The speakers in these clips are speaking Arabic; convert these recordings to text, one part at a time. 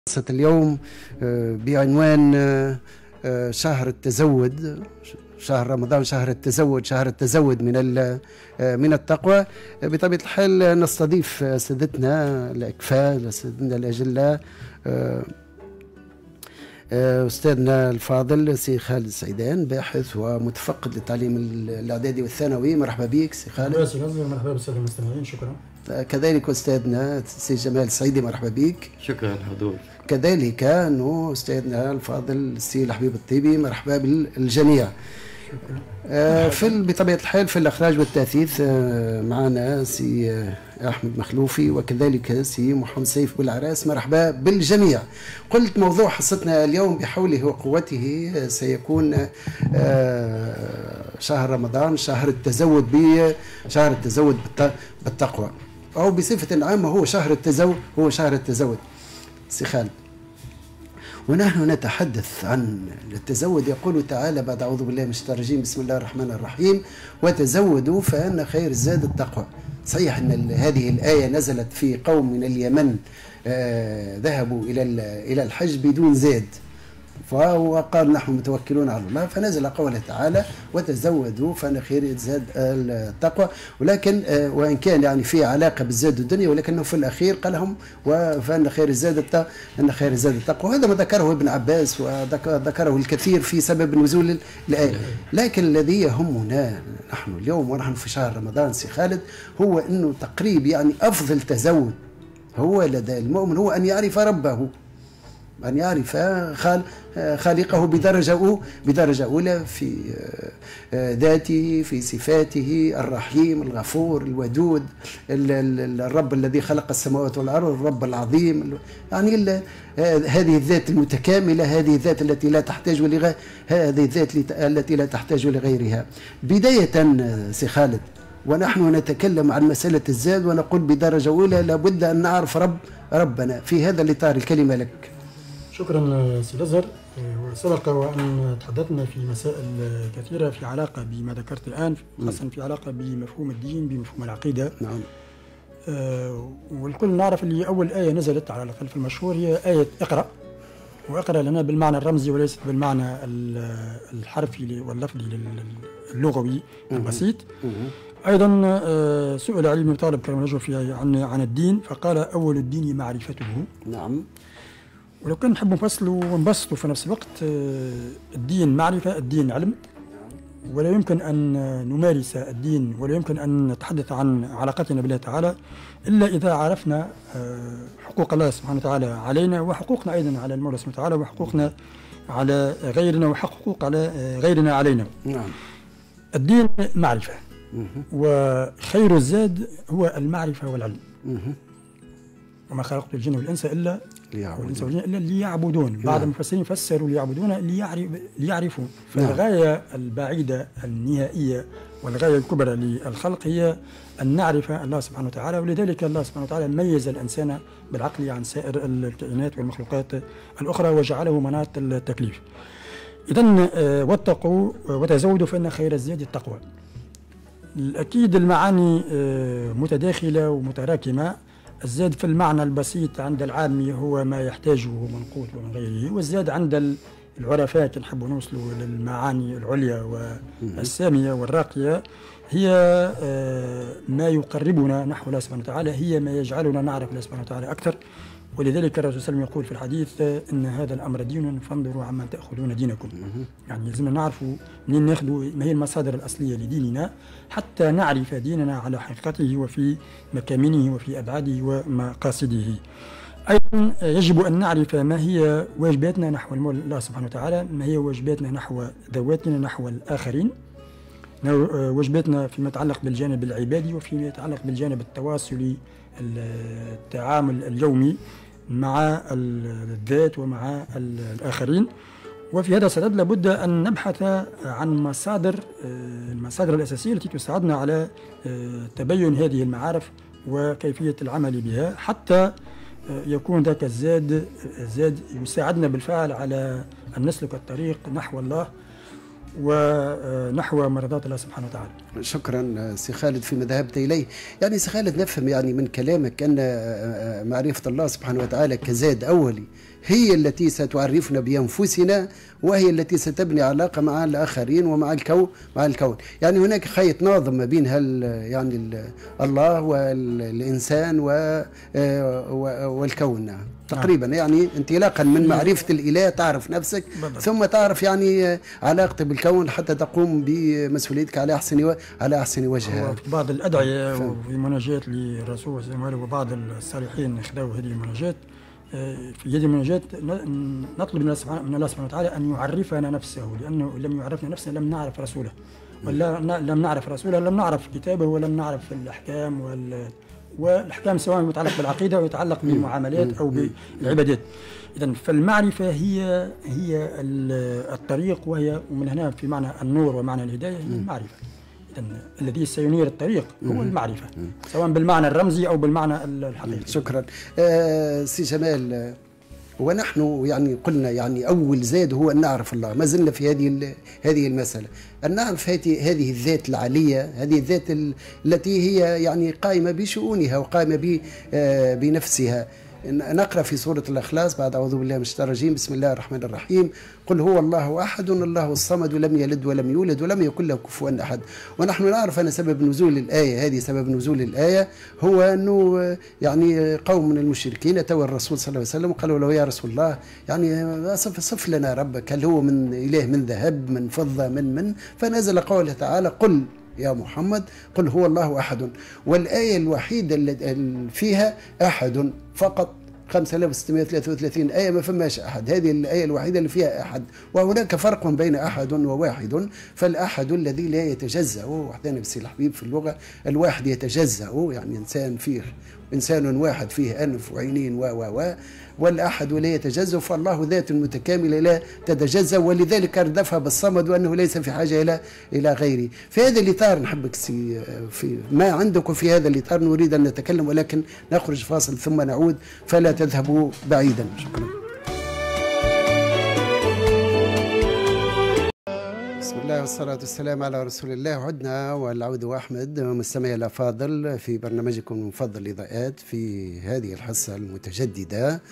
اليوم بعنوان شهر التزود، شهر رمضان، شهر التزود، شهر التزود من التقوى. بطبيعة الحال نستضيف سادتنا الأكفاء، سادتنا الأجلاء، أستاذنا الفاضل سي خالد سعيدان، باحث ومتفقد للتعليم الإعدادي والثانوي. مرحبا بك سي خالد. مرحبا بالسادة المستمعين، شكرا. كذلك أستاذنا سي جمال السعيدي، مرحبا بك. شكرا الحضور. كذلك أستاذنا الفاضل السي الحبيب الطيبي، مرحبا بالجميع. بطبيعة الحال في الإخراج والتأثيث معنا سي أحمد مخلوفي، وكذلك سي محمد سيف بالعراس، مرحبا بالجميع. قلت موضوع حصتنا اليوم بحوله وقوته سيكون شهر رمضان، شهر التزود بالتقوى، أو بصفة عامة هو شهر التزود. سي خالد، ونحن نتحدث عن التزود. يقول تعالى بعد أعوذ بالله من الشيطان الرجيم، بسم الله الرحمن الرحيم، وتزودوا فإن خير الزاد التقوى. صحيح أن هذه الآية نزلت في قوم من اليمن ذهبوا إلى الحج بدون زاد، وقال نحن متوكلون على الله، فنزل قوله تعالى وتزودوا فإن خير الزاد التقوى. ولكن وإن كان يعني في علاقة بالزاد الدنيا، ولكنه في الأخير قالهم فإن خير الزاد التقوى. هذا ما ذكره ابن عباس وذكره الكثير في سبب نزول الآية. لكن الذي يهمنا نحن اليوم ونحن في شهر رمضان سي خالد هو أنه تقريب يعني أفضل تزود هو لدى المؤمن هو أن يعرف ربه، أن يعرف خالقه بدرجة أولى في ذاته، في صفاته، الرحيم الغفور الودود، الرب الذي خلق السماوات والأرض، الرب العظيم. يعني هذه الذات المتكاملة، هذه الذات التي لا تحتاج لغيرها. بداية سي خالد، ونحن نتكلم عن مسألة الزاد ونقول بدرجة أولى لابد أن نعرف ربنا. في هذا الإطار الكلمة لك. شكرا سي الأزهر. وسبق وأن تحدثنا في مسائل كثيرة في علاقة بما ذكرت الآن، خاصة في علاقة بمفهوم الدين، بمفهوم العقيدة. نعم. والكل نعرف اللي أول آية نزلت على الأقل في المشهور هي آية اقرأ، واقرأ لنا بالمعنى الرمزي وليست بالمعنى الحرفي واللفظي اللغوي البسيط. أيضا سئل علي بن طالب كرم الله وجهه عن الدين، فقال أول الدين معرفته. نعم. ولو كان نحب نفصلوا ونبسطوا في نفس الوقت، الدين معرفة، الدين علم، ولا يمكن أن نمارس الدين ولا يمكن أن نتحدث عن علاقتنا بالله تعالى إلا إذا عرفنا حقوق الله سبحانه وتعالى علينا، وحقوقنا أيضا على المولى سبحانه وتعالى، وحقوقنا على غيرنا، وحقوق على غيرنا علينا. نعم. الدين معرفة، وخير الزاد هو المعرفة والعلم. وما خلقت الجن والإنس إلا ليعبدون. بعض المفسرين فسروا ليعبدون ليعرفون. فالغاية البعيدة النهائية والغاية الكبرى للخلق هي أن نعرف الله سبحانه وتعالى، ولذلك الله سبحانه وتعالى ميز الإنسان بالعقل عن سائر الكائنات والمخلوقات الأخرى وجعله مناط التكليف. إذن واتقوا وتزودوا فإن خير الزاد التقوى. أكيد المعاني متداخلة ومتراكمة. الزاد في المعنى البسيط عند العامي هو ما يحتاجه من قوت ومن غيره، والزاد عند العرفاء كي نحبوا نوصلوا للمعاني العليا والسامية والراقية هي ما يقربنا نحو الله سبحانه وتعالى، هي ما يجعلنا نعرف الله سبحانه وتعالى أكثر. ولذلك الرسول صلى الله عليه وسلم يقول في الحديث إن هذا الأمر دين فانظروا عمن تأخذون دينكم. يعني لازمنا نعرفوا منين ناخذوا، ما هي المصادر الأصلية لديننا حتى نعرف ديننا على حقيقته وفي مكامنه وفي أبعاده ومقاصده. أيضا يجب أن نعرف ما هي واجباتنا نحو الله سبحانه وتعالى، ما هي واجباتنا نحو ذواتنا نحو الآخرين، واجباتنا فيما يتعلق بالجانب العبادي وفيما يتعلق بالجانب التواصلي، التعامل اليومي مع الذات ومع الآخرين. وفي هذا الصدد لابد أن نبحث عن المصادر الأساسية التي تساعدنا على تبين هذه المعارف وكيفية العمل بها، حتى يكون ذاك الزاد يساعدنا بالفعل على أن نسلك الطريق نحو الله ونحو مرضات الله سبحانه وتعالى. شكرا سي خالد فيما ذهبت إليه. يعني سي خالد نفهم يعني من كلامك أن معرفة الله سبحانه وتعالى كزاد أولي هي التي ستعرفنا بأنفسنا، وهي التي ستبني علاقة مع الآخرين ومع الكون. يعني هناك خيط ناظم ما بين يعني الله والإنسان والكون تقريبا. يعني انطلاقا من معرفة الإله تعرف نفسك، ثم تعرف يعني علاقتك بالكون حتى تقوم بمسؤوليتك على أحسن وجه. بعض الأدعية في مناجاة للرسول صلى الله عليه وسلم وبعض الصالحين خذوا هذه المناجاة. في هذه المناجاة نطلب من الله سبحانه وتعالى أن يعرفنا نفسه، لأنه لم يعرفنا نفسه لم نعرف رسوله، لم نعرف رسوله، لم نعرف كتابه، ولم نعرف الأحكام والأحكام سواء متعلق بالعقيدة أو يتعلق بالمعاملات أو بالعبادات. إذن فالمعرفة هي الطريق، ومن هنا في معنى النور ومعنى الهداية هي المعرفة. إذن الذي سينير الطريق هو المعرفة، سواء بالمعنى الرمزي أو بالمعنى الحقيقي. شكرا. سي جمال، ونحن يعني قلنا يعني أول زاد هو أن نعرف الله، ما زلنا في هذه المسألة، أن نعرف هذه الذات العالية، هذه الذات التي هي يعني قائمة بشؤونها وقائمة بنفسها. نقرأ في سورة الإخلاص بعد أعوذ بالله من الشيطان الرجيم بسم الله الرحمن الرحيم قل هو الله أحد الله الصمد لم يلد ولم يولد ولم يكن له كفوا أحد. ونحن نعرف أن سبب نزول الآية هذه، سبب نزول الآية هو أنه يعني قوم من المشركين أتوا الرسول صلى الله عليه وسلم وقالوا له يا رسول الله يعني صف لنا ربك، هل هو من إله من ذهب من فضة من فنزل قوله تعالى قل يا محمد قل هو الله أحد. والآية الوحيدة اللي فيها أحد فقط، 5633 آية ما فماش أحد، هذه الآية الوحيدة اللي فيها أحد. وهناك فرق بين أحد وواحد، فالأحد الذي لا يتجزأ، وحدنا بس الحبيب في اللغة الواحد يتجزأ، يعني إنسان واحد فيه أنف وعينين والأحد لا يتجزأ، فالله ذات متكاملة لا تتجزأ، ولذلك أردفها بالصمد وأنه ليس في حاجة إلى غيره. في هذا الإطار نحبك في ما عندكم في هذا الإطار نريد أن نتكلم، ولكن نخرج فاصل ثم نعود، فلا تذهبوا بعيدا. شكرا. بسم الله والصلاة والسلام على رسول الله. عدنا والعود أحمد مستمعي الأفاضل في برنامجكم المفضل إضاءات في هذه الحصة المتجددة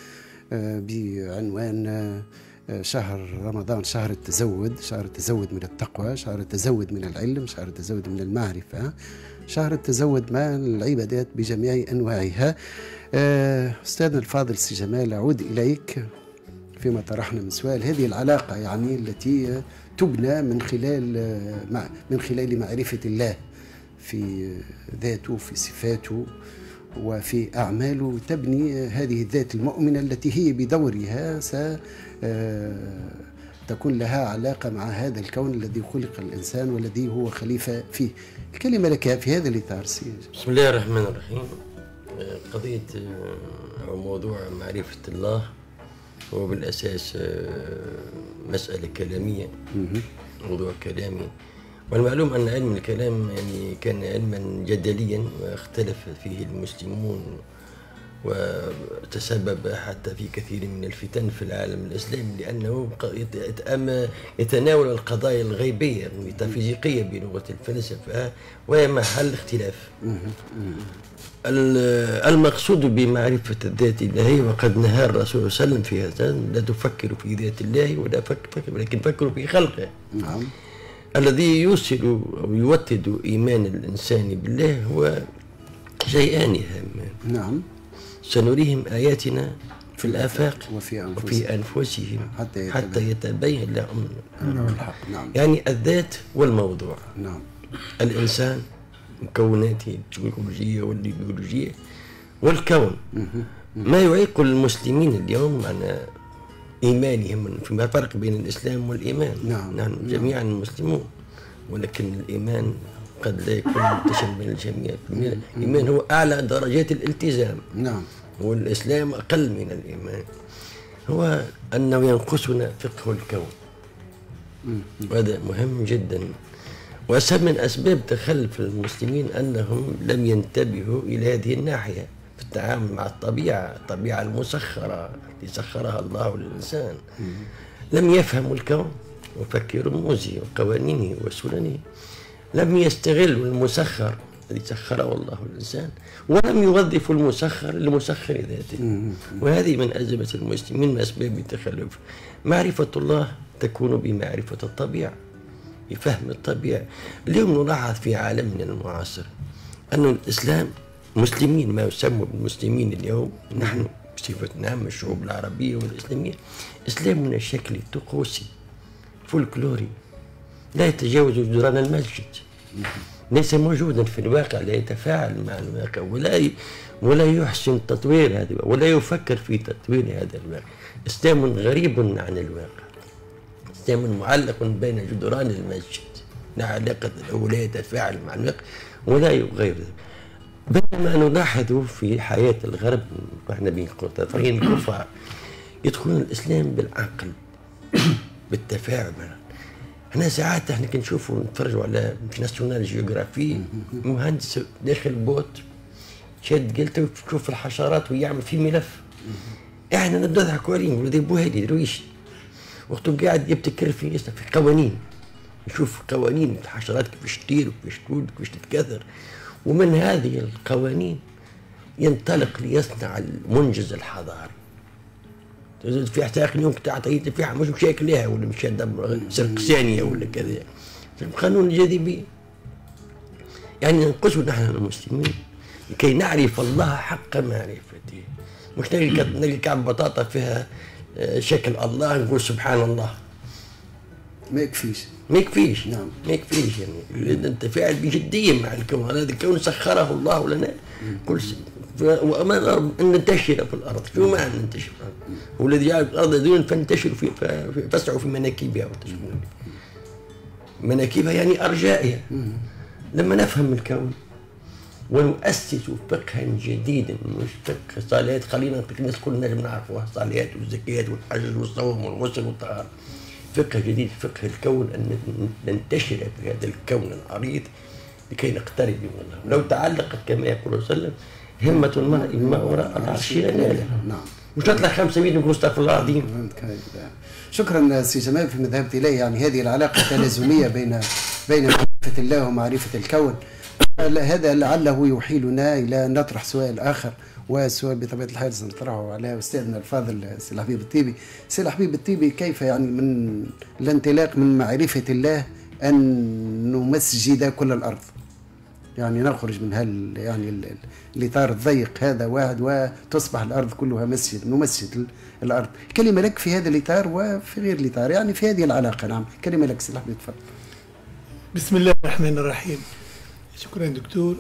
بعنوان شهر رمضان، شهر التزود من التقوى، شهر التزود من العلم، شهر التزود من المعرفة، شهر التزود من العبادات بجميع أنواعها. أستاذنا الفاضل سي جمال، أعود إليك فيما طرحنا من سؤال هذه العلاقة يعني التي تبنى من خلال معرفة الله في ذاته في صفاته وفي أعماله، تبني هذه الذات المؤمنة التي هي بدورها ستكون لها علاقة مع هذا الكون الذي خلق الإنسان والذي هو خليفة فيه. الكلمة لك في هذا الإطار. بسم الله الرحمن الرحيم. قضية أو موضوع معرفة الله هو بالأساس مسألة كلامية، موضوع كلامي، والمعلوم أن علم الكلام يعني كان علما جدليا واختلف فيه المسلمون، وتسبب حتى في كثير من الفتن في العالم الإسلامي، لأنه يتناول القضايا الغيبية الميتافيزيقية بلغة الفلسفة، وهي محل اختلاف. المقصود بمعرفة الذات الإلهية، وقد نهى الرسول صلى الله عليه وسلم في هذا، لا تفكروا في ذات الله ولكن فكروا في خلقه. نعم. الذي يوصل أو يوتد إيمان الإنسان بالله هو شيئان هامان. نعم. سنريهم آياتنا في الآفاق وفي أنفسهم حتى يتبين لهم الحق. نعم. يعني الذات والموضوع. نعم. الإنسان مكوناته الجيولوجية والبيولوجية والكون. ما يعيق المسلمين اليوم عن إيمانهم، فيما فرق بين الإسلام والإيمان. نعم. نحن جميعا مسلمون، ولكن الإيمان قد لا يكون منتشر بين الجميع. الإيمان هو أعلى درجات الالتزام. نعم. والإسلام أقل من الإيمان. هو أنه ينقصنا فقه الكون، وهذا مهم جدا. وأسباب من أسباب تخلف المسلمين أنهم لم ينتبهوا إلى هذه الناحية في التعامل مع الطبيعة المسخرة التي سخرها الله للإنسان. لم يفهموا الكون وفك رموزه وقوانينه وسننه، لم يستغلوا المسخر الذي سخره الله للإنسان، ولم يوظف المسخر لمسخر ذاته. وهذه من أزمة المسلمين، من أسباب التخلف. معرفة الله تكون بمعرفة الطبيعة، بفهم الطبيعة. اليوم نلاحظ في عالمنا المعاصر أن الإسلام مسلمين، ما يسمى بالمسلمين اليوم نحن بصفة عامة الشعوب العربية والإسلامية، إسلامنا شكلي طقوسي فولكلوري لا يتجاوز جدران المسجد، ليس موجودا في الواقع، لا يتفاعل مع الواقع ولا يحسن تطوير هذا ولا يفكر في تطوير هذا الواقع. إسلام غريب عن الواقع، إسلام معلق بين جدران المسجد، لا علاقة له، لا يتفاعل مع الواقع ولا يغير. بينما نلاحظ في حياة الغرب ونحن بين طرفين الكفار يدخلون الإسلام بالعقل بالتفاعل. احنا ساعات احنا كنشوفوا نتفرجوا على في ناسيونال جيوغرافي مهندس داخل بوت شاد قلته وتشوف الحشرات ويعمل في ملف، احنا نضحكوا عليه نقولوا ذي بوهدي درويش، وقته قاعد يبتكر في قوانين، يشوف قوانين الحشرات كيفاش تطير وكيفاش تولد وكيفاش تتكاثر، ومن هذه القوانين ينطلق ليصنع المنجز الحضاري. في احتاج اليوم تعطي فيها مش مشاكلها ولا مش سرق ثانيه ولا كذا، قانون الجاذبيه. يعني ننقصوا نحن المسلمين لكي نعرف الله حق معرفته، مش نلقى كعب بطاطا فيها شكل الله نقول سبحان الله. ما يكفيش. نعم ما يكفيش. يعني التفاعل بجديه مع الكون، هذا الكون سخره الله لنا كل شيء، وأمر أن ننتشر في الأرض. شو معنى ننتشر في الأرض؟ هو الذي جعل الأرض ذلولا فانتشروا فاسعوا في مناكبها وتشملوا مناكبها يعني أرجائها. لما نفهم الكون ونؤسس فقها جديدا، مش فقه صالحات، خلينا الناس كلنا نجم نعرفوها، الصالحات والزكيات والحج والصوم والغسل والطهارة. فقه جديد، فقه الكون، أن ننتشر في هذا الكون العريض لكي نقترب من الله. لو تعلقت كما يقول صلى الله عليه وسلم همة المرء ما وراء العرش لا نال. نعم. مش تطلع 500 نقول استغفر الله العظيم. شكرا سي جمال في مذهبة إليه. يعني هذه العلاقة التلازمية بين معرفة الله ومعرفة الكون، هذا لعله يحيلنا إلى أن نطرح سؤال آخر، والسؤال بطبيعة الحال سنطرحه على أستاذنا الفاضل سي الحبيب الطيبي. سي الحبيب الطيبي، كيف يعني من الانطلاق من معرفة الله أن نمسجد كل الأرض؟ يعني نخرج من يعني الإطار الضيق هذا واحد وتصبح الأرض كلها مسجد، نمسجد الأرض. كلمة لك في هذا الإطار وفي غير الإطار، يعني في هذه العلاقة. نعم كلمة لك سي الحبيب، تفضل. بسم الله الرحمن الرحيم. شكرا دكتور.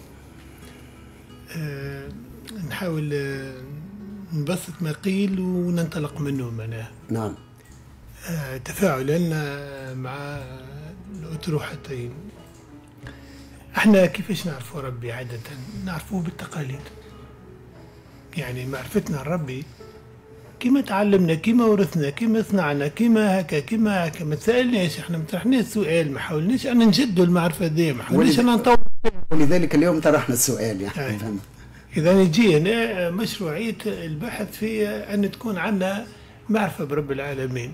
نحاول نبسط ما قيل وننطلق منه معناه. نعم. تفاعلا مع الأطروحتين. احنا كيفاش نعرفوا ربي عادة؟ نعرفوه بالتقاليد. يعني معرفتنا ربي كما تعلمنا، كما ورثنا، كما صنعنا، كما هكا ما تسألناش، احنا ما طرحناش سؤال، ما حاولناش ان نجدوا المعرفة دي، ما حاولناش ان نطور. ولذلك اليوم طرحنا السؤال يعني. إذا نجي هنا مشروعية البحث في أن تكون عندنا معرفة برب العالمين.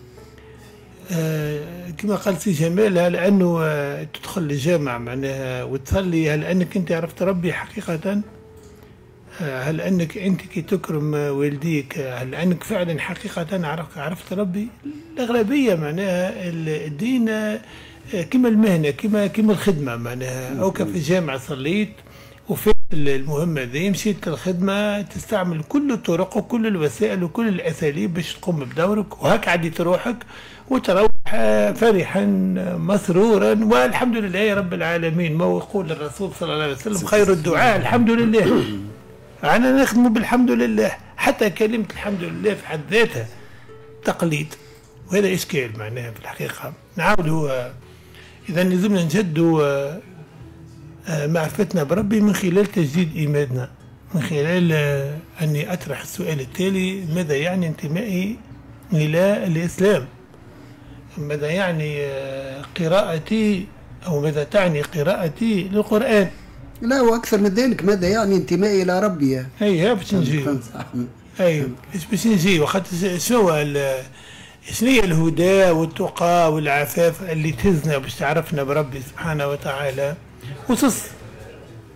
كما قال سي جمال، هل أنه تدخل الجامع معناها وتصلي، هل أنك أنت عرفت ربي حقيقة؟ هل أنك أنت كي تكرم والديك، هل أنك فعلا حقيقة عرفت ربي؟ الأغلبية معناها الدين كما المهنة، كما الخدمة معناها، أو كفي الجامع صليت وفي المهمة ذي مشيت للخدمة، تستعمل كل الطرق وكل الوسائل وكل الأساليب باش تقوم بدورك، وهك عديت روحك وتروح فرحا مسرورا والحمد لله يا رب العالمين. ما يقول الرسول صلى الله عليه وسلم خير الدعاء الحمد لله. أنا نخدم بالحمد لله، حتى كلمة الحمد لله في حد ذاتها تقليد، وهذا إشكال معناها في الحقيقة. نعاودوا إذا لازمنا نجدوا معرفتنا بربي من خلال تجديد إيماننا، من خلال أني أطرح السؤال التالي: ماذا يعني انتمائي إلى الإسلام؟ ماذا يعني قراءتي، أو ماذا تعني قراءتي للقرآن؟ لا، وأكثر من ذلك، ماذا يعني انتمائي إلى ربي؟ أي باش نجي. أي باش نجي. وقت شنو هي الهدى والتقى والعفاف اللي تهزنا باش تعرفنا بربي سبحانه وتعالى؟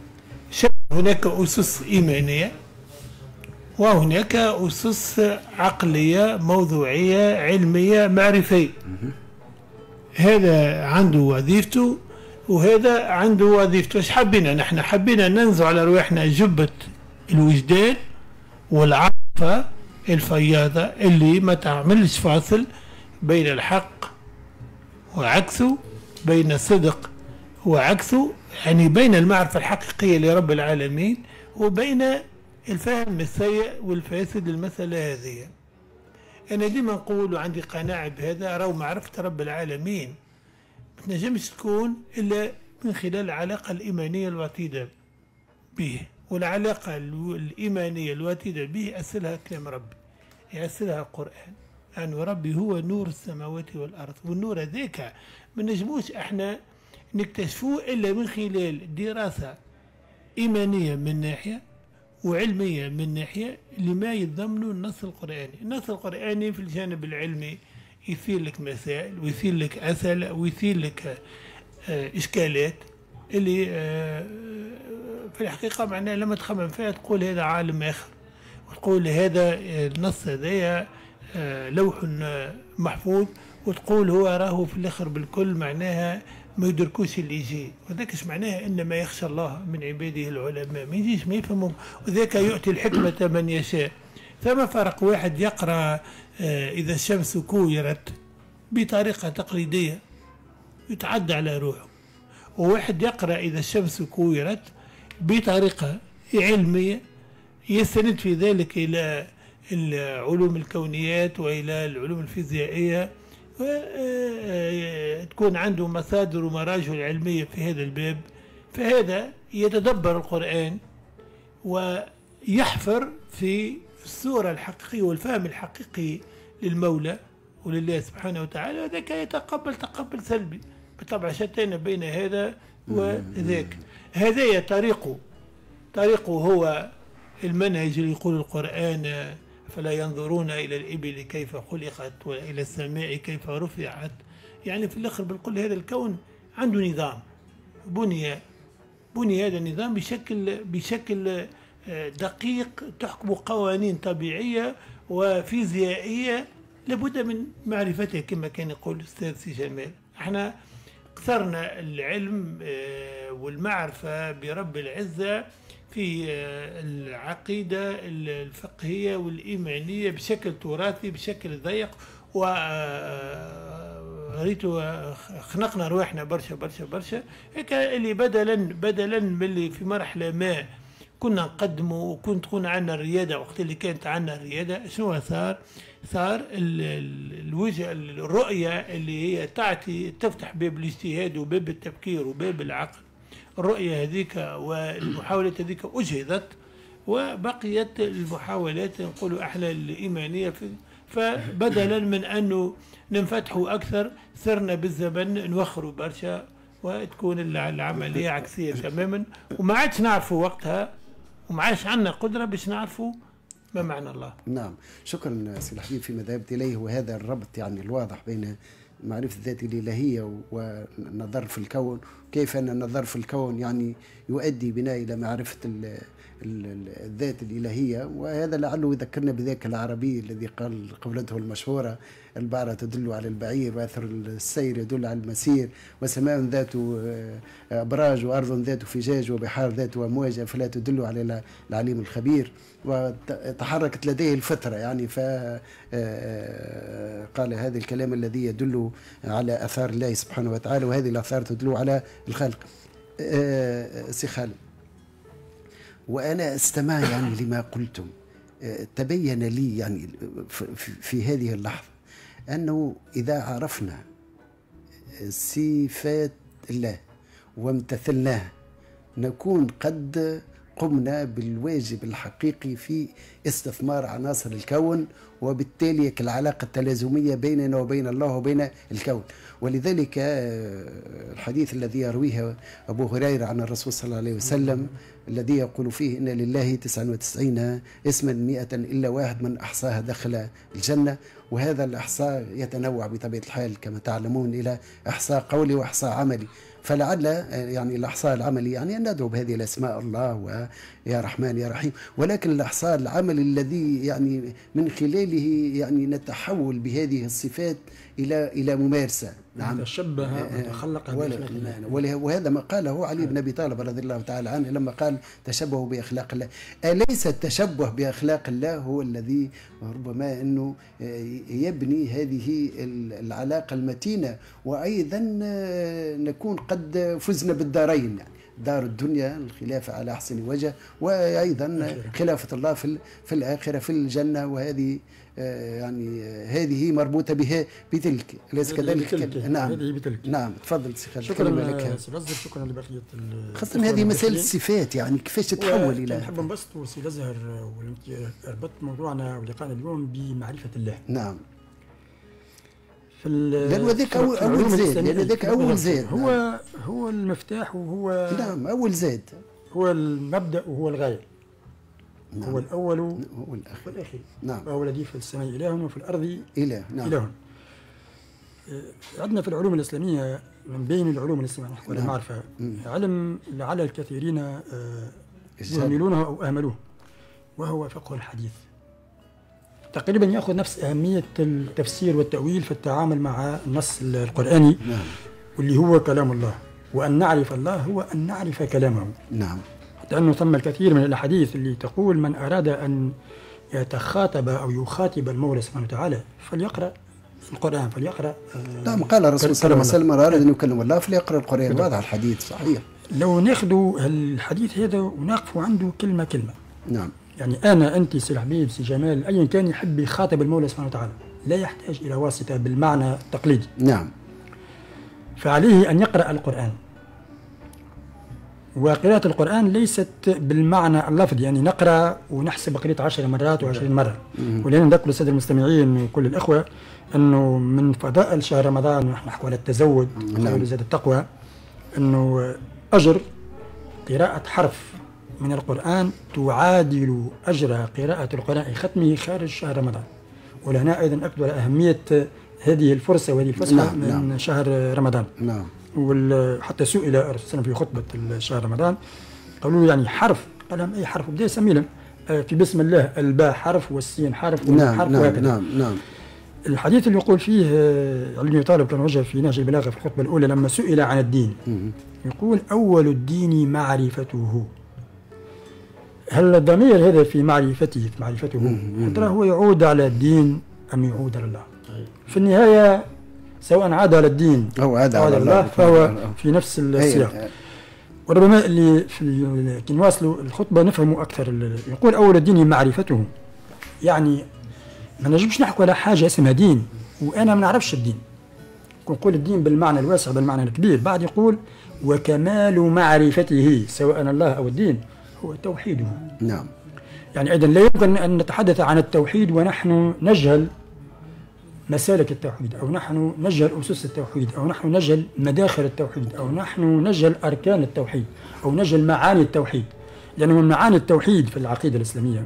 هناك أسس إيمانية وهناك أسس عقلية موضوعية علمية معرفية. هذا عنده وظيفته وهذا عنده وظيفته. ايش حبينا نحن؟ حبينا ننزع على رواحنا جبة الوجدان والعاطفة الفياضة اللي ما تعملش فاصل بين الحق وعكسه، بين الصدق وعكسه، يعني بين المعرفة الحقيقية لرب العالمين وبين الفهم السيء والفاسد للمسألة هذه. أنا ديما نقول وعندي قناعة بهذا، راهو معرفة رب العالمين ما تنجمش تكون إلا من خلال العلاقة الإيمانية الوطيدة به، والعلاقة الإيمانية الوطيدة به أسلها كلام ربي، يأسلها القرآن، أن ربي هو نور السماوات والأرض. والنور هذاك ما نجموش احنا نكتشفوه إلا من خلال دراسة إيمانية من ناحية وعلمية من ناحية لما يتضمنه النص القرآني. النص القرآني في الجانب العلمي يثير لك مسائل ويثير لك أسئلة ويثير لك إشكالات اللي في الحقيقة معناها لما تخمم فيها تقول هذا عالم آخر، وتقول هذا النص هذايا لوح محفوظ، وتقول هو راهو في الآخر بالكل معناها ما يدركوش اللي يجي. وذاك ايش معناها؟ انما يخشى الله من عباده العلماء. ما يجيش ما يفهمهم، وذاك يؤتي الحكمة من يشاء. ثم فرق، واحد يقرأ إذا الشمس كورت بطريقة تقليدية يتعدى على روحه، وواحد يقرأ إذا الشمس كورت بطريقة علمية يستند في ذلك إلى العلوم الكونيات وإلى العلوم الفيزيائية، تكون عنده مصادر ومراجع علمية في هذا الباب. فهذا يتدبر القرآن ويحفر في الصورة الحقيقية والفهم الحقيقي للمولى ولله سبحانه وتعالى، وذاك يتقبل تقبل سلبي. بالطبع شتان بين هذا وذاك. هذا طريقه هو المنهج اللي يقول القرآن فلا ينظرون إلى الإبل كيف خلقت وإلى السماء كيف رفعت. يعني في الآخر بالكل هذا الكون عنده نظام، بني هذا النظام بشكل دقيق تحكم قوانين طبيعية وفيزيائية لابد من معرفتها كما كان يقول الأستاذ سي جمال. احنا اكثرنا العلم والمعرفة برب العزة في العقيدة الفقهية والإيمانية بشكل تراثي بشكل ضيق، وريتو خنقنا رواحنا برشا هيك اللي بدلا من اللي في مرحلة ما كنا نقدموا وكنت تكون عندنا الريادة. وقت اللي كانت عندنا الريادة شنو صار الوجه الرؤية اللي هي تفتح باب الاجتهاد وباب التفكير وباب العقل. الرؤية هذيك والمحاولات هذيك أجهضت، وبقيت المحاولات نقولوا احنا الإيمانية فبدلا من أنه ننفتحوا أكثر صرنا بالزمن نوخروا برشا وتكون العملية عكسية تماما، وما عادش نعرفوا وقتها وما عادش عندنا قدرة باش نعرفوا ما معنى الله. نعم، شكرا سي الحبيب فيما ذهبت إليه، وهذا الربط يعني الواضح بين معرفة الذات الإلهية والنظر في الكون، كيف أن النظر في الكون يعني يؤدي بنا إلى معرفة الذات الإلهية. وهذا لعله يذكرنا بذاك العربي الذي قال قولته المشهورة: البعرة تدل على البعير، وأثر السير يدل على المسير، وسماء ذات أبراج، وأرض ذات فجاج، وبحار ذات أمواج، فلا تدل على العليم الخبير. وتحركت لديه الفترة يعني فقال هذا الكلام الذي يدل على أثار الله سبحانه وتعالى، وهذه الأثار تدل على الخلق. سي خالد، وأنا استمع يعني لما قلتم، تبين لي يعني في هذه اللحظة أنه إذا عرفنا صفات الله وامتثلناها نكون قد قمنا بالواجب الحقيقي في استثمار عناصر الكون، وبالتالي العلاقة التلازمية بيننا وبين الله وبين الكون. ولذلك الحديث الذي يرويه أبو هريرة عن الرسول صلى الله عليه وسلم الذي يقول فيه: إن لله 99 اسما 100 إلا واحد من أحصاها دخل الجنة. وهذا الإحصاء يتنوع بطبيعة الحال كما تعلمون إلى إحصاء قولي وإحصاء عملي. فلعل يعني الإحصاء العملي يعني أن ندعو بهذه الأسماء الله ويا رحمن يا رحيم، ولكن الإحصاء العملي الذي يعني من خلاله يعني نتحول بهذه الصفات إلى ممارسة. نعم، تشبه وتخلق بأخلاق الله. وهذا ما قاله علي بن أبي طالب رضي الله تعالى عنه لما قال تشبهوا بأخلاق الله. أليس التشبه بأخلاق الله هو الذي ربما أنه يبني هذه العلاقة المتينة، وأيضا نكون قد فزنا بالدارين، يعني دار الدنيا الخلافة على أحسن وجه، وأيضا خلافة الله في الآخرة في الجنة، وهذه يعني هذه مربوطة بها بتلك، أليس كذلك؟ نعم هذه بتلك. نعم تفضل سي شكرا لك. شكرا لبقية خاصة هذه مسألة الصفات، يعني كيفاش تتحول إلى نحب نبسط سي الأزهر وربطت موضوعنا ولقاءنا اليوم بمعرفة الله. نعم، لأن ذاك أول زاد، لأن ذاك أول زاد هو المفتاح، وهو نعم أول زاد، هو المبدأ وهو الغاية. نعم. هو الأول والآخر. نعم. وهو الذي في السماء إله وفي الأرض إله. نعم. إله. عندنا في العلوم الإسلامية من بين العلوم الإسلامية نحو المعرفة علم لعل الكثيرين يهملونه أو أهملوه، وهو فقه الحديث. تقريبا يأخذ نفس أهمية التفسير والتأويل في التعامل مع النص القرآني. نعم. واللي هو كلام الله، وأن نعرف الله هو أن نعرف كلامه. نعم. لأنه ثم الكثير من الأحاديث اللي تقول من أراد أن يتخاطب أو يخاطب المولى سبحانه وتعالى فليقرأ القرآن، فليقرأ. نعم، قال الرسول صلى الله عليه وسلم من أراد أن يكلم الله فليقرأ القرآن. واضح الحديث صحيح. لو ناخذوا الحديث هذا ونقفوا عنده كلمة كلمة. نعم. يعني أنا أنت سي الحبيب سي جمال أيا كان يحب يخاطب المولى سبحانه وتعالى لا يحتاج إلى واسطة بالمعنى التقليدي. نعم. فعليه أن يقرأ القرآن، وقراءة القرآن ليست بالمعنى اللفظي، يعني نقرأ ونحسب قريت 10 مرات و20 مرة. ولأن نذكر السادة المستمعين وكل الأخوة أنه من فضائل شهر رمضان ونحن نحكي على التزود وزاد التقوى، أنه أجر قراءة حرف من القرآن تعادل أجر قراءة القرآن ختمه خارج شهر رمضان. ولهنا أيضا أكد على أهمية هذه الفرصة وهذه الفسحة من شهر رمضان. نعم. وحتى سئل الرسول في خطبة شهر رمضان قالوا يعني حرف، قال لهم أي حرف؟ بدأ يسمي لهم في بسم الله الباء حرف والسين حرف والميم حرف وهكذا. نعم. الحديث اللي يقول فيه علي بن طالب كان وجه في نهج البلاغة في الخطبة الأولى لما سئل عن الدين يقول أول الدين معرفته. هل الضمير هذا في معرفته ترى هو يعود على الدين أم يعود على الله؟ في النهاية سواء عاد على الدين أو عاد على الله فهو في نفس السياق. وربما اللي كي نواصلوا الخطبة نفهموا أكثر. يقول أول الدين معرفته، يعني ما نجمش نحكوا على حاجة اسمها دين وأنا ما نعرفش الدين. نقول الدين بالمعنى الواسع بالمعنى الكبير. بعد يقول وكمال معرفته سواء الله أو الدين هو توحيده. نعم. يعني أيضا لا يمكن أن نتحدث عن التوحيد ونحن نجهل مسالك التوحيد، أو نحن نجهل أسس التوحيد، أو نحن نجهل مداخل التوحيد، أو نحن نجهل أركان التوحيد، أو نجهل معاني التوحيد. لأن من معاني التوحيد في العقيدة الإسلامية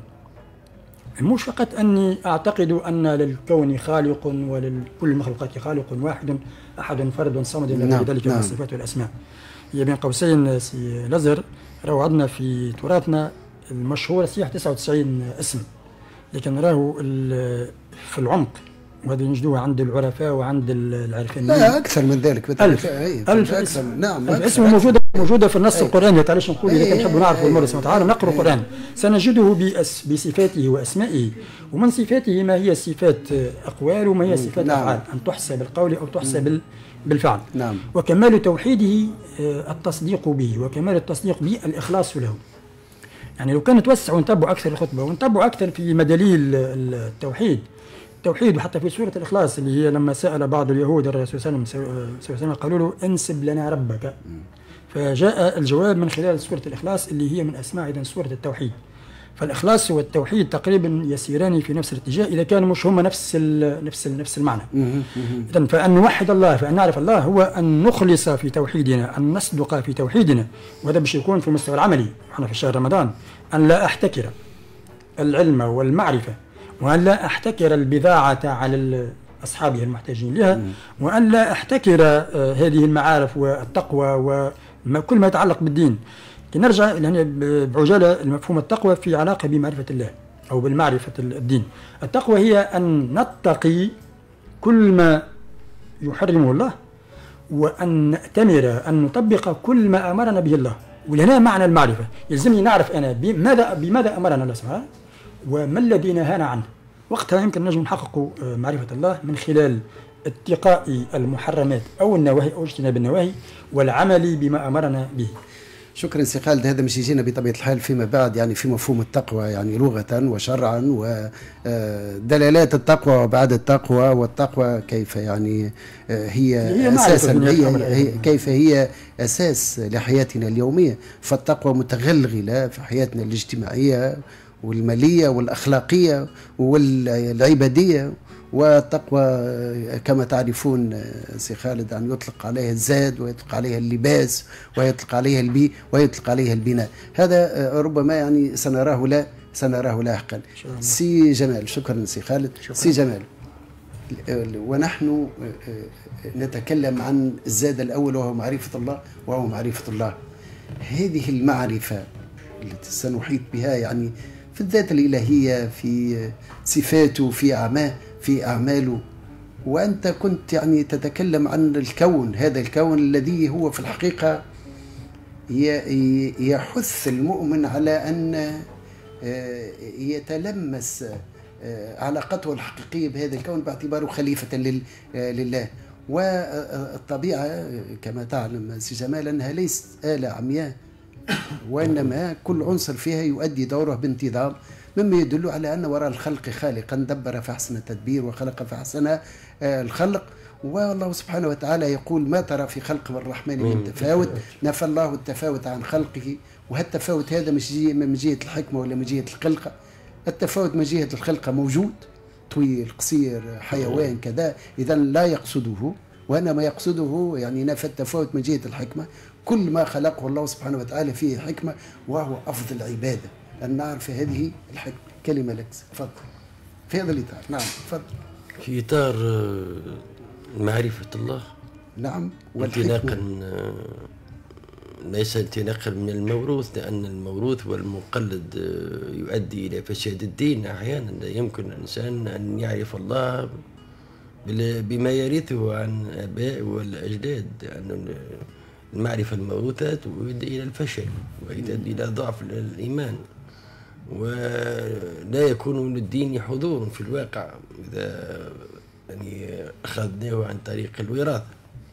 مش فقط أني أعتقد أن للكون خالق ولكل المخلوقات خالق واحد أحد فرد صمد إلى غير ذلك من الصفات والأسماء. هي بين قوسين سي الأزهر راهو عندنا في تراثنا المشهور 99 اسم، لكن راهو في العمق وهذا نجدوها عند العرفاء وعند العارفين. لا أكثر من ذلك. ألف اسم. نعم. ألف اسم موجودة في النص القرآني. تعالش نقول إذا كان نحب نعرف المولى سبحانه وتعالى نقرأ القرآن سنجده بصفاته وأسمائه. ومن صفاته ما هي صفات أقوال وما هي صفات أفعال، أن تحسب بالقول أو تحسب بالفعل. نعم. وكمال توحيده التصديق به، وكمال التصديق به الإخلاص له. يعني لو كان نتوسع ونتبع أكثر الخطبة ونتبع أكثر في مداليل التوحيد وحتى في سورة الإخلاص اللي هي لما سأل بعض اليهود الرسول صلى الله عليه وسلم قالوا له انسب لنا ربك، فجاء الجواب من خلال سورة الإخلاص اللي هي من أسماء إذن سورة التوحيد. فالإخلاص والتوحيد تقريبا يسيران في نفس الاتجاه إذا كانوا مش هما نفس المعنى. إذن فأن نوحد الله، فأن نعرف الله هو أن نخلص في توحيدنا، أن نصدق في توحيدنا، وهذا باش يكون في المستوى العملي. نحن في شهر رمضان أن لا أحتكر العلم والمعرفة، وأن لا أحتكر البضاعة أصحابها المحتاجين لها، وأن لا أحتكر هذه المعارف والتقوى وكل ما يتعلق بالدين. نرجع يعني بعجالة المفهوم التقوى في علاقة بمعرفة الله أو بالمعرفة الدين. التقوى هي أن نتقي كل ما يحرمه الله، وأن نأتمر أن نطبق كل ما أمرنا به الله. ولهنا معنى المعرفة، يلزمني نعرف أنا بماذا أمرنا الله سبحانه وما الذي نهانا عنه. وقتها يمكن نجم نحقق معرفة الله من خلال اتقاء المحرمات أو النواهي أو اجتناب النواهي والعمل بما أمرنا به. شكرا سي خالد. هذا مش يجينا بطبيعة الحال فيما بعد يعني في مفهوم التقوى يعني لغة وشرعا ودلالات التقوى وبعد التقوى، والتقوى كيف يعني هي أساسا كيف هي أساس لحياتنا اليومية. فالتقوى متغلغلة في حياتنا الاجتماعية والمالية والأخلاقية والعبادية. والتقوى كما تعرفون سي خالد يعني يطلق عليها الزاد ويطلق عليها اللباس ويطلق عليها البيئة ويطلق عليها البناء. هذا ربما يعني سنراه لاحقا. سي جمال. شكرا سي خالد. شكرا. سي جمال، ونحن نتكلم عن الزاد الأول وهو معرفة الله. هذه المعرفة التي سنحيط بها يعني في الذات الإلهية، في صفاته، في أعماله. وأنت كنت يعني تتكلم عن الكون، هذا الكون الذي هو في الحقيقة يحث المؤمن على أن يتلمس علاقته الحقيقية بهذا الكون باعتباره خليفة لله. والطبيعة كما تعلم سي جمال أنها ليست آلة عمياء، وإنما كل عنصر فيها يؤدي دوره بانتظام، مما يدل على أن وراء الخلق خالقا دبر فأحسن التدبير وخلق فأحسن الخلق. والله سبحانه وتعالى يقول: ما ترى في خلق الرحمن من تفاوت. نفى الله التفاوت عن خلقه، وهالتفاوت هذا مش من جهة الحكمة ولا من جهة الخلقة. التفاوت من جهة الخلقة موجود، طويل قصير حيوان كذا، إذا لا يقصده، وإنما يقصده يعني نفى التفاوت من جهة الحكمة. كل ما خلقه الله سبحانه وتعالى فيه حكمة، وهو أفضل العبادة أن نعرف هذه الحكمة. كلمة لك، تفضل في هذا الإطار. نعم تفضل. في إطار معرفة الله، نعم، انطلاقا ليس انطلاقا من الموروث، لأن الموروث والمقلد يؤدي إلى فساد الدين. أحيانا لا يمكن الإنسان أن يعرف الله بما يرثه عن الآباء والأجداد، لأن المعرفة الموروثة تؤدي إلى الفشل وتؤدي إلى ضعف الإيمان، ولا يكون للدين حضور في الواقع إذا يعني أخذناه عن طريق الوراثة.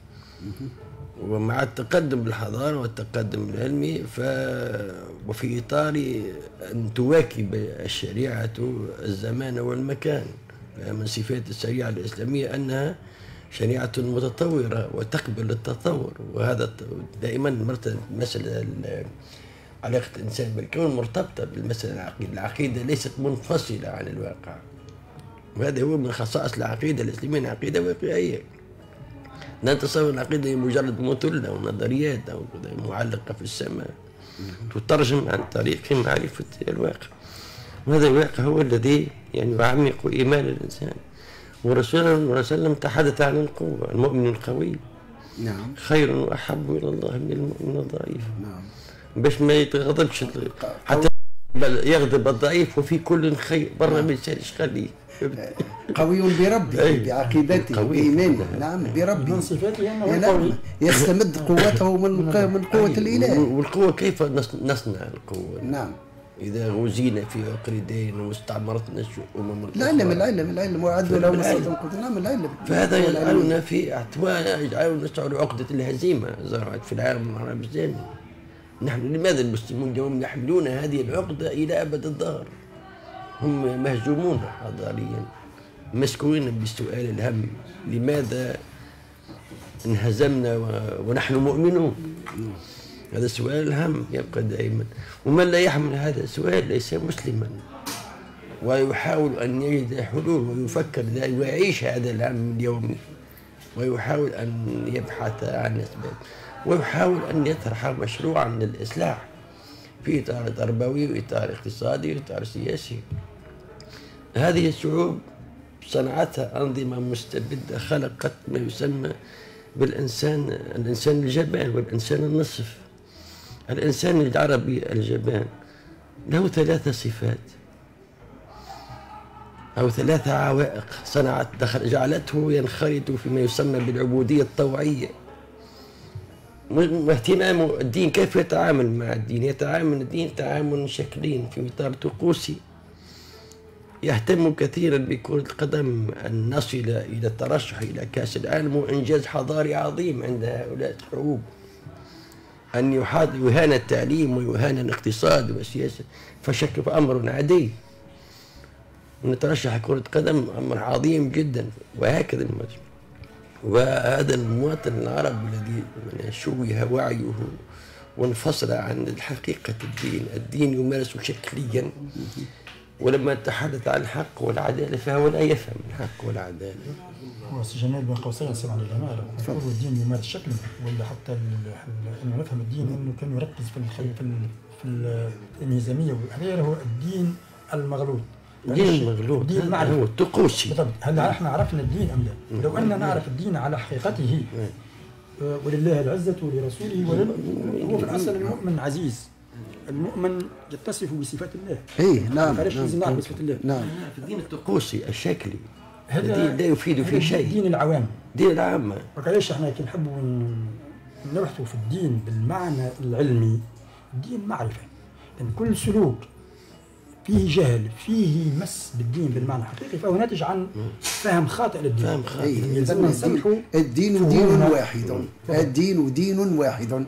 ومع التقدم بالحضارة والتقدم العلمي وفي إطار أن تواكب الشريعة الزمان والمكان. من صفات الشريعة الإسلامية أنها شريعة متطورة وتقبل التطور، وهذا دائما مسألة علاقة الإنسان بالكون مرتبطة بالمسألة العقيدة ليست منفصلة عن الواقع، وهذا هو من خصائص العقيدة الإسلامية، عقيدة واقعية. لا نتصور العقيدة مجرد مثلة ونظريات أو معلقة في السماء، تترجم عن طريق معرفة الواقع، وهذا الواقع هو الذي يعني يعمق إيمان الإنسان. ورسولنا صلى الله عليه وسلم تحدث عن القوة، المؤمن القوي نعم خير وأحب إلى الله من المؤمن الضعيف. نعم، باش ما يتغضبش حتى يغضب الضعيف، وفي كل خير برا ما يسالش خليه قوي بربه بعقيدته بإيمانه. نعم بربه، من صفاته أنه قوي، يستمد قوته من قوة الإله. والقوة كيف نصنع القوة؟ نعم، إذا غزينا في عقر دين واستعمرتنا الأمم العلم وعدوا لهم الصدق. نعم العلم. فهذا يجعلنا في احتواء، يجعلنا نشعر عقدة الهزيمة زرعت في العالم العربي الإسلامي. نحن لماذا المسلمون اليوم يحملون هذه العقدة إلى أبد الدهر؟ هم مهزومون حضاريا، مسكونين بالسؤال الهم: لماذا انهزمنا ونحن مؤمنون؟ هذا السؤال الهم يبقى دائما، ومن لا يحمل هذا السؤال ليس مسلما، ويحاول أن يجد حلول ويفكر ويعيش هذا الهم اليومي، ويحاول أن يبحث عن أسباب، ويحاول أن يطرح مشروعا للإصلاح في إطار تربوي وإطار اقتصادي وإطار سياسي. هذه الشعوب صنعتها أنظمة مستبدة خلقت ما يسمى بالإنسان، الإنسان الجبان والإنسان النصف. الإنسان العربي الجبان له 3 صفات أو 3 عوائق جعلته ينخرط فيما يسمى بالعبودية الطوعية. واهتمام الدين كيف يتعامل مع الدين؟ يتعامل الدين تعامل شكلين في إطار طقوسي. يهتم كثيرا بكرة القدم، أن نصل إلى الترشح إلى كأس العالم وإنجاز حضاري عظيم عند هؤلاء الشعوب. أن يهان التعليم ويهان الاقتصاد والسياسة فشكل أمر عادي. نترشح كرة قدم أمر عظيم جدا، وهكذا المجمع. وهذا المواطن العربي الذي شوه وعيه وانفصل عن حقيقة الدين يمارس شكليا، ولما تحدث عن الحق والعدالة فهو لا يفهم الحق والعدالة. هو سي جمال بين قوسين سمعني الجمال، نقول الدين يمارس شكلا، ولا حتى انه نفهم الدين انه كان يركز في الميزانية والحرية. هو الدين المغلوط، الدين المغلوط الدين هو الطقوسي. بالضبط. هل احنا عرفنا الدين ام لا؟ لو اننا نعرف الدين على حقيقته، ولله العزة ولرسوله هو في الاصل المؤمن عزيز، المؤمن يتصف بصفات الله. اي نعم، لازم نعرف بصفات الله. نعم. في الدين الطقوسي الشكلي هذا الدين لا يفيد في شيء. الدين العوام، الدين العامة. وكيفاش احنا كي نحبوا نبحثوا في الدين بالمعنى العلمي، الدين معرفة. لأن كل سلوك فيه جهل، فيه مس بالدين بالمعنى الحقيقي، فهو ناتج عن فهم خاطئ للدين. فهم خاطئ. يلزمنا نسامحوا. الدين دين واحد، الدين دين واحد.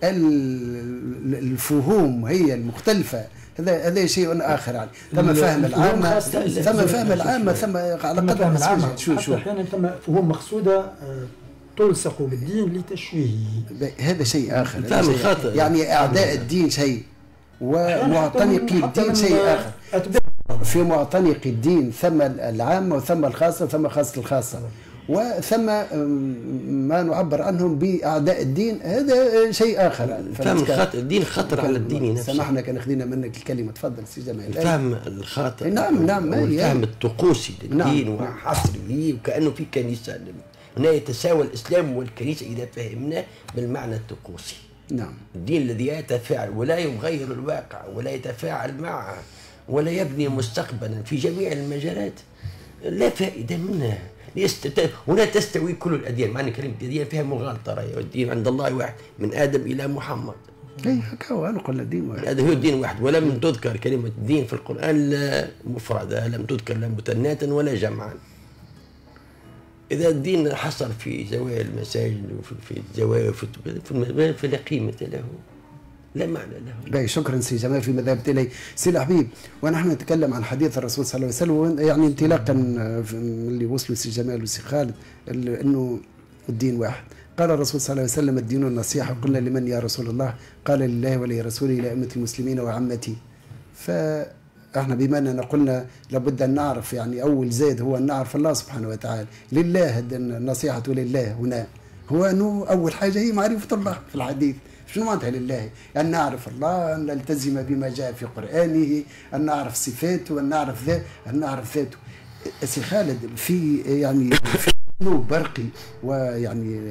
الفهوم هي المختلفة، هذا شيء آخر. يعني ثم فهم العامة، ثم فهم العامة، ثم على قدر العامة. حتى أحيانا ثم فهوم مقصودة تلصق بالدين لتشويهه، هذا شيء آخر. فهم خاطئ. يعني أعداء الدين شيء، ومعتنقي الدين شيء آخر. في معتنق الدين ثم العامة وثم الخاصة ثم خاصة الخاصة، وثم ما نعبر عنهم بأعداء الدين، هذا شيء آخر. فهم الخاطئ، الدين خطر على الدين نفسه. سامحنا كان خذينا منك الكلمة، تفضل سي جمال. الفهم الخاطئ، نعم، الفهم الطقوسي للدين وحصره، وكأنه في كنيسة. هنا يتساوى الإسلام والكنيسة إذا فهمناه بالمعنى الطقوسي. نعم. الدين الذي يتفاعل ولا يغير الواقع ولا يتفاعل معه ولا يبني مستقبلا في جميع المجالات، لا فائدة منها. هنا تستوي كل الأديان، معنى كلمة الأديان فيها مغالطة، والدين عند الله واحد من آدم إلى محمد. اي هكا نقول الدين واحد. هذا هو الدين واحد، ولم تذكر كلمة الدين في القرآن لا مفردة، لم تذكر لا مثناة ولا جمعا. إذا الدين حصل في زوايا المساجد وفي الزوايا فلا قيمة له، لا معنى له. باي، شكرا سي جمال في مذهبت إلي. سي الحبيب، ونحن نتكلم عن حديث الرسول صلى الله عليه وسلم، يعني انطلاقا من اللي وصلوا سي جمال وسي خالد، انه الدين واحد. قال الرسول صلى الله عليه وسلم: الدين النصيحة. قلنا: لمن يا رسول الله؟ قال: لله ولرسوله إلى أئمة المسلمين وعامتي. فاحنا بما اننا قلنا لابد ان نعرف، يعني اول زاد هو ان نعرف الله سبحانه وتعالى. لله النصيحة لله هنا هو انه اول حاجة هي معرفة الله في الحديث. شنو معناتها لله؟ أن نعرف الله، أن نلتزم بما جاء في قرآنه، أن نعرف صفاته، أن نعرف ذاته. سي خالد، في يعني في أسلوب برقي، ويعني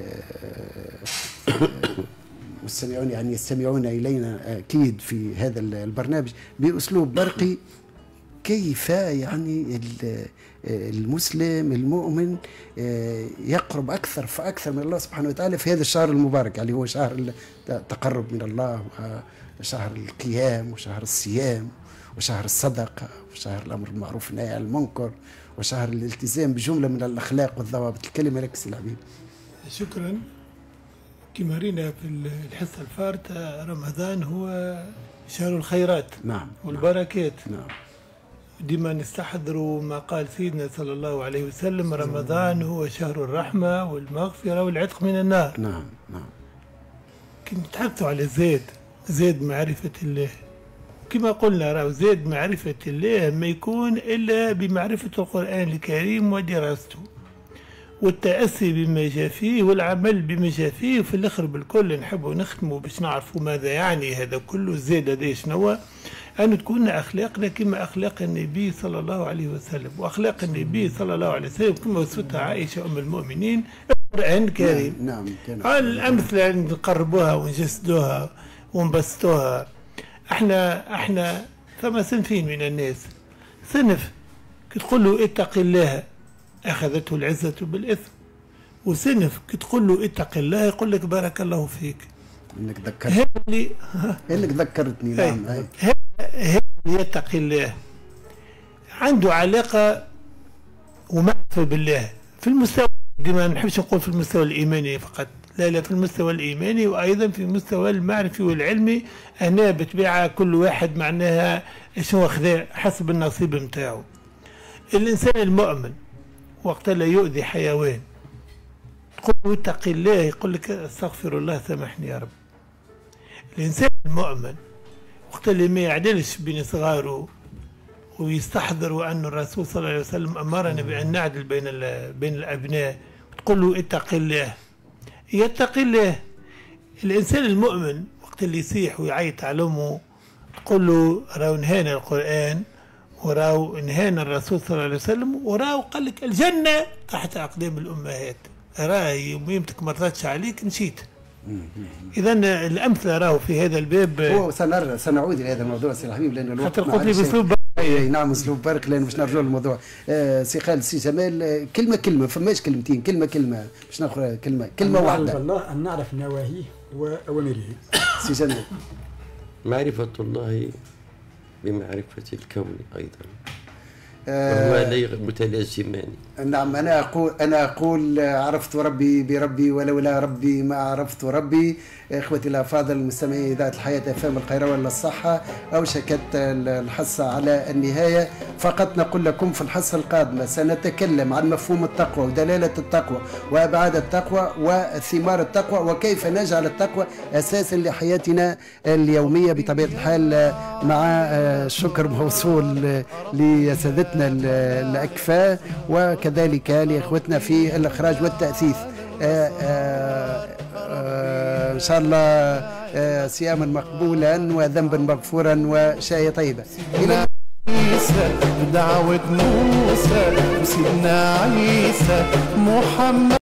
مستمعون يعني يستمعون إلينا أكيد في هذا البرنامج بأسلوب برقي، كيف يعني المسلم المؤمن يقرب أكثر فأكثر من الله سبحانه وتعالى في هذا الشهر المبارك، يعني هو شهر التقرب من الله، وشهر القيام، وشهر الصيام، وشهر الصدقة، وشهر الأمر بالمعروف والنهي عن المنكر، وشهر الالتزام بجملة من الأخلاق والضوابط. الكلمة لك سي الحبيب. شكرا. كما رينا في الحصة الفارطة، رمضان هو شهر الخيرات. نعم. والبركات. نعم. ديما نستحضروا ما قال سيدنا صلى الله عليه وسلم: رمضان هو شهر الرحمة والمغفرة والعتق من النار. نعم. كنت تحدثوا على زاد معرفة الله. كما قلنا راهو زاد معرفة الله ما يكون إلا بمعرفة القرآن الكريم ودراسته. والتأسي بما جاء فيه والعمل بما جاء فيه، وفي الآخر بالكل نحبوا نختموا باش نعرفوا ماذا يعني هذا كله. زاد هذا شنو؟ أن تكون أخلاقنا كما أخلاق النبي صلى الله عليه وسلم، وأخلاق النبي صلى الله عليه وسلم كما وصفتها عائشة أم المؤمنين القرآن الكريم. نعم. الأمثلة نقربوها ونجسدوها ونبسطوها. احنا ثم صنفين من الناس. صنف كي تقول له اتق الله أخذته العزة بالإثم، وصنف كي تقول له اتق الله يقول لك بارك الله فيك. انك ذكرتني. انك ذكرتني. نعم. هذا يتقي الله عنده علاقة ومعرفة بالله في المستوى، ما نحبش نقول في المستوى الإيماني فقط، لا في المستوى الإيماني وأيضا في المستوى المعرفي والعلمي. هنا بطبيعة كل واحد معناها شنو خذا حسب النصيب نتاعو. الإنسان المؤمن وقت لا يؤذي حيوان تقول له اتق الله يقول لك استغفر الله سامحني يا رب. الإنسان المؤمن وقت اللي ما يعدلش بين صغاره ويستحضر أن الرسول صلى الله عليه وسلم أمرنا بأن نعدل بين الأبناء، تقول له اتق الله يتقي الله. الإنسان المؤمن وقت اللي يصيح ويعيط على أمه تقول له راهو نهانا القرآن وراهو نهانا الرسول صلى الله عليه وسلم وراهو قال لك الجنة تحت أقدام الأمهات، راهي يمتك ما رضتش عليك نسيت. إذا الأمثلة راهو في هذا الباب. هو سنعود إلى هذا الموضوع سي الحبيب لأن الوقت خاطر قلت لي بأسلوب نعم أسلوب برك لأن باش نرجعوا للموضوع. سي خالد سي جمال كلمة فماش كلمتين، كلمة باش ناخذ كلمة واحدة. الله أن نعرف نواهيه وأوامره. سي جمال. معرفة الله بمعرفة الكون أيضا وهما متلازمان. نعم. أنا أقول عرفت ربي بربي ولولا ربي ما عرفت ربي. إخوتي الأفاضل المستمعين إذاعة الحياة FM القيروان للصحة، أوشكت الحصة على النهاية. فقط نقول لكم في الحصة القادمة سنتكلم عن مفهوم التقوى ودلالة التقوى وأبعاد التقوى وثمار التقوى وكيف نجعل التقوى أساسا لحياتنا اليومية بطبيعة الحال، مع شكر موصول لسادتنا الأكفاء وكذلك لإخوتنا في الإخراج والتأثيث. إن شاء الله صياما مقبولا وذنبا مغفورا وشاي طيبة. إلى دعوة موسى وسيدنا عيسى محمد.